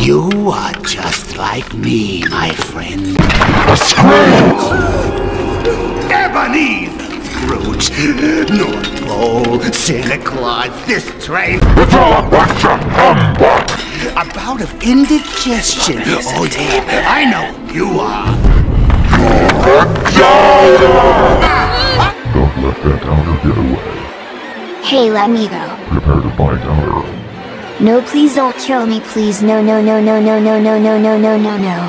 You are just like me, my friend. Ebenezer Scrooge, North Pole, Santa Claus, this train. It's all a bunch of humbug! A bout of indigestion. Oh yeah, I know who you are. Don't let that outer get away. Hey, let me go. Prepare to fight outer. No, please don't kill me, please. No, no, no, no, no, no, no, no, no, no, no, no.